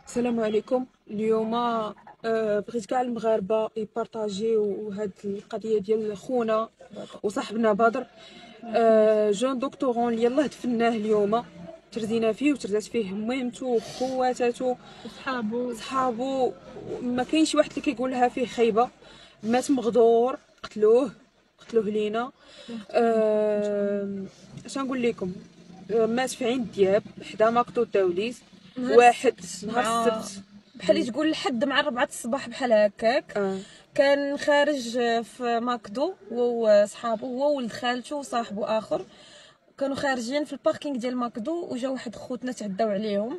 السلام عليكم. اليوم بغيت كاع المغاربه يبارطاجيو هاد القضيه ديال خونا وصاحبنا بدر. جون دكتورون اللي يلاه دفناه اليوم، ترزينا فيه وترزات فيه ميمتو وخواتاتو صحابو. ما كاينش واحد اللي كيقولها فيه خايبه. مات مغدور، قتلوه لينا. اش نقول لكم؟ مات في عين دياب حدا ماكطو الدوليس واحد نهار السبت، بحال تقول الحد مع 4 الصباح بحال هكاك. كان خارج في ماكدو هو وصحابو، هو ولد خالته وصاحبو اخر، كانوا خارجين في الباركينغ ديال ماكدو وجا واحد خوتنا تعداو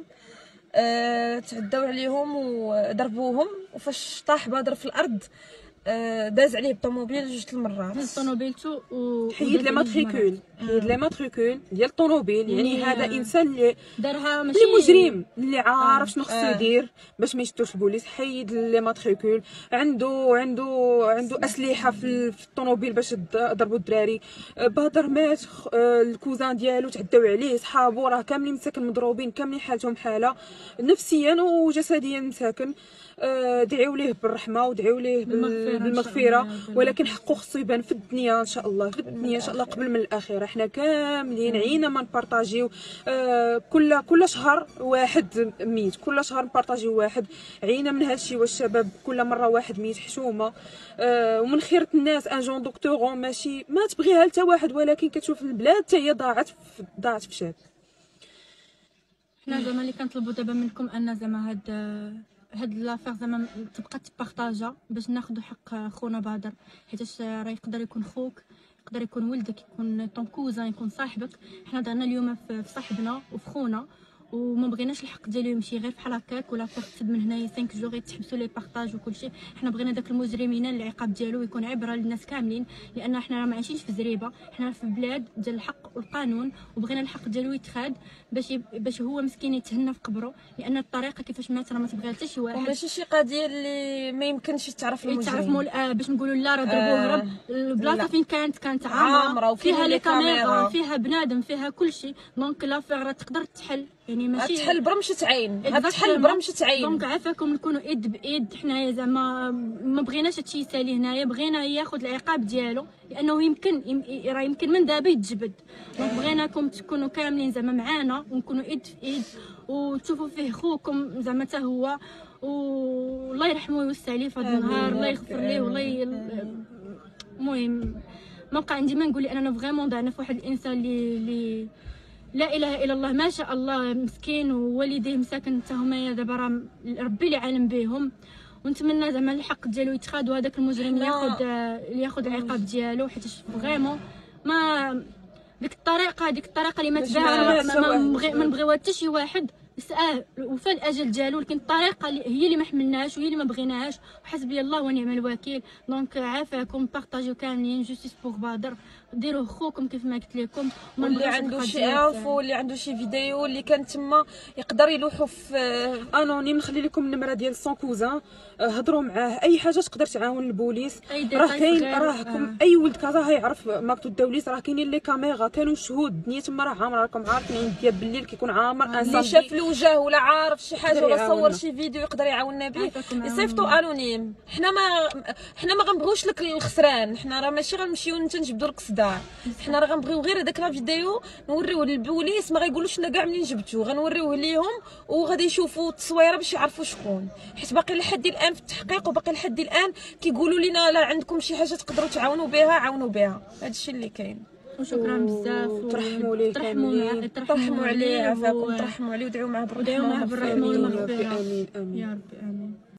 عليهم وضربوهم، وفاش طاح بدر في الارض داز عليه بالطوموبيل جوج المرات. طوموبيلته حيد لي ماتريكول ديال الطوموبيل. يعني هذا انسان اللي دارها ماشي مجرم اللي عارف شنو خصو يدير باش ما يشتوش البوليس. حيد لي ماتريكول، عنده اسلحه في الطوموبيل باش ضربوا الدراري. بدر مات، الكوزان ديالو تعداو عليه، صحابو راه كاملين مساكن مضروبين، كاملين حالتهم حاله نفسيا وجسديا مساكن. دعيو ليه بالرحمه ودعيو ليه بالمغفره، ولكن حقه خصو يبان في الدنيا ان شاء الله، قبل من الاخره. حنا كاملين عينا ما نبارطاجيو. كل شهر واحد ميت، كل شهر نبارطاجيو واحد. عينا من هادشي، والشباب كل مره واحد ميت حشومه. ومن خيرة الناس ان جون دكتورون ماشي ما تبغيها حتى واحد، ولكن كتشوف البلاد حتى هي ضاعت في شاد. حنا زعما اللي كنطلبوا دابا منكم ان زعما هاد لافير زعما تبقى تبارطاجا باش ناخذوا حق خونا بدر، حيت راه يقدر يكون خوك، يقدر يكون ولدك، يكون طون كوزان، يكون صاحبك. حنا درنا اليوم في صاحبنا وفي خونا، وما بغيناش الحق ديالو يمشي غير بحال هكاك ولا تاخذ من هنايا 5 جوغ يتحبسوا لي بارطاج وكلشي. حنا بغينا داك المجرمين العقاب ديالو يكون عبره للناس كاملين، لان حنا راه ما عايشينش في زريبه، حنا في بلاد ديال الحق والقانون، وبغينا الحق ديالو يتخاد باش هو مسكين يتهنى في قبره، لان الطريقه كيفاش مات راه ما تبغيها حتى شي واحد. ماشي شي قضيه اللي ما يمكنش يتعرف المجرم. باش نقولوا لا راه ضربوه هرب. البلاصه فين كانت عامره وفيها لي كاميرا، فيها بنادم، فيها كلشي. دونك لافير راه تقدر تحل، يعني ماشي تحل برمشة عين، غتحل برمشة عين. دونك عافاكم نكونوا ايد بايد. حنايا زعما ما بغيناش هادشي يسالي هنايا، بغينا ياخذ العقاب ديالو، لانه يمكن من دابا يتجبد. دونك بغيناكم تكونوا كاملين زعما معانا، ونكونوا ايد في ايد، وتشوفوا فيه خوكم زعما حتى هو، والله يرحمه ويوسع عليه في هذا النهار، الله يغفر ليه والله. المهم ما بقى عندي ما نقول، انا فريمون ضعنا في واحد الانسان اللي لا اله الا الله ما شاء الله، مسكين ووالديه مساكن حتى هما دابا راه ربي اللي عالم بهم. ونتمنى زعما الحق ديالو يتخاد، وهذاك المجرم ياخذ العقاب ديالو، حيت فريمون ما ديك الطريقه اللي مات بها ما نبغيوها حتى شي واحد. وفى الاجل ديالو، لكن الطريقه هي اللي ما حملناهاش وهي اللي ما بغيناهاش، وحسبي الله ونعم الوكيل. دونك عافاكم، بارطاجيو كاملين جوستيس بوغ بدر، ديروا خوكم كيف ما قلت لكم. واللي عنده شي انفو، اللي عنده شي فيديو اللي كان تما يقدر يلوحوا في انونيم. نخلي لكم النمره ديال سون كوزان، هضروا معاه. اي حاجه تقدر تعاون البوليس. راه كاين، راهكم اي ولد كازا هيعرف ماكتو الدوليس، راه كاينين لي كاميرا، كانوا شهود. الدنيا تما راه عامره، راكم عارفين عند دياب بالليل كيكون عامر. اللي شاف الوجه ولا عارف شي حاجه ولا صور شي فيديو يقدر يعاوننا به، يصيفطوا انونيم. حنا ما غنبغيوش لك الخسران، حنا راه ماشي غنمشيو نجبدوا لك صداع. حنا راه غنبغيو غير هذاك لا فيديو نوريوه للبوليس، ما غايقولوش لنا كاع منين جبتو، غنوريوه ليهم وغادي يشوفوا التصويره باش يعرفوا شكون. حيت باقي لحد الان في التحقيق، وباقي لحد الان كيقولوا لنا لا عندكم شي حاجه تقدروا تعاونوا بها عاونوا بها. هادشي اللي كاين. وشكرا بزاف، ترحموا ليه كاملين، ترحموا عليه، عافاكم، ترحموا عليه ودعوا معاه بالرحمه والمغفره. امين امين. يا ربي امين.